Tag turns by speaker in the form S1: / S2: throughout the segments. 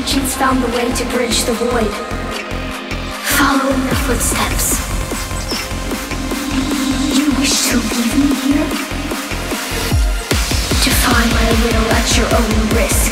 S1: ancients found the way to bridge the void, following their footsteps. You wish to leave me here? Defy my will at your own risk.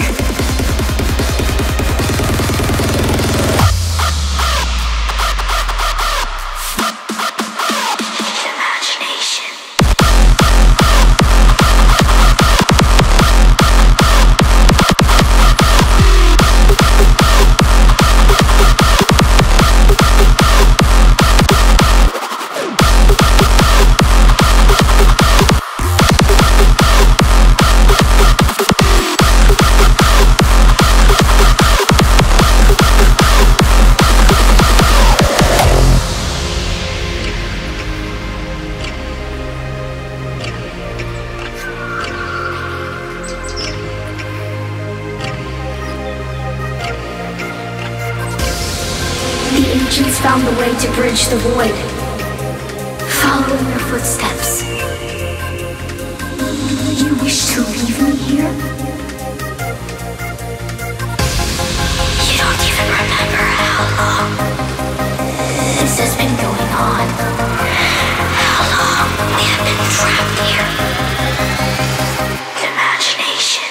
S1: Ancients found the way to bridge the void, following their footsteps. You wish to leave me here? You don't even remember how long this has been going on. How long we have been trapped here. Imagination.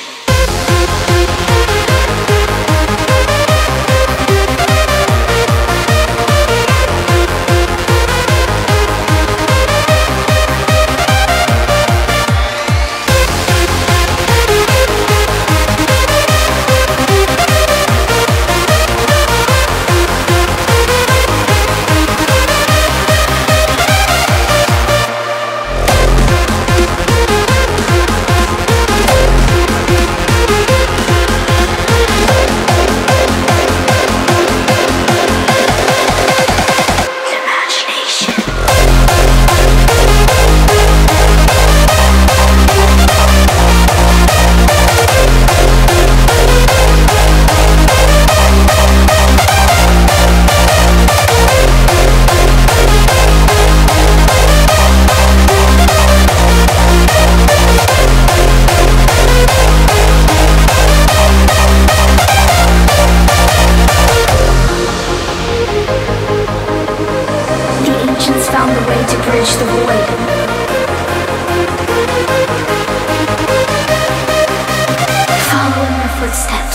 S1: Found the way to bridge the void, following their footsteps.